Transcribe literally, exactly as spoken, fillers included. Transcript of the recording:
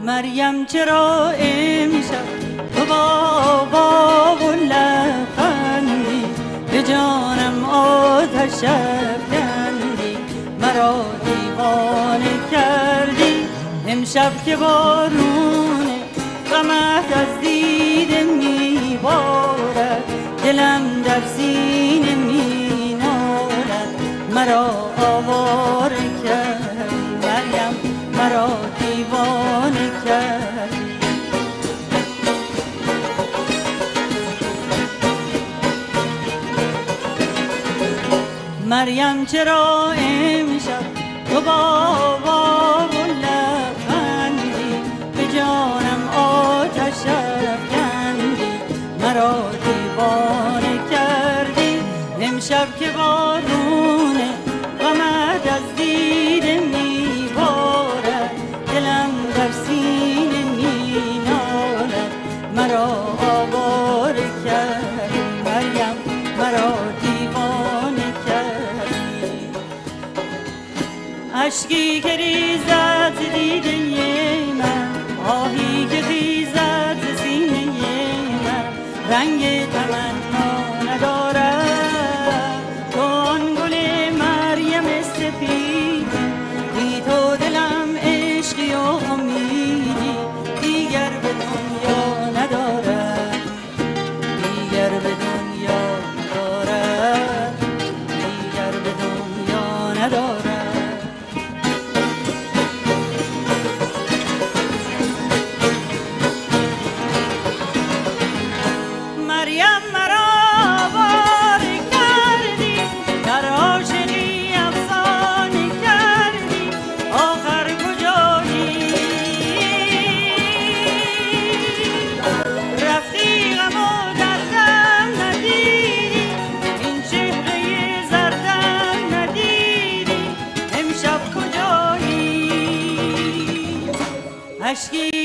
مریم چرا امشب تو با و لبخندی به جانم آتش افکندی مرا دیوانه کردی امشب که بارونه غمت از دیده میبارد دلم در سینه مینالد مرا آواره کردی مریم مرا دیوانه کردی مریم چرا امشب تو با و لبخندی به جانم آتش افکندی مرا دیوانه کردی امشب که بارونه غمت از دیده میبارد دلم در سینه مینالد مرا آواره کردی مریم مرا دیوانه کردی اشکی که ریزد دیده من آهی که خیزد سینه من رنگ تمنا ندارد تو آن گل مریم سپید بی تو دلم عشقی و امیدی دیگر به دنیا ندارد دیگر به دنیا ندارد دیگر به دنیا ندارد مریم مرا آواره کردی در عاشقی افسانه کردی آخر کجایی رفتی غم و دردم ندیدی این چهره زردم ندیدی امشب کجایی اشکی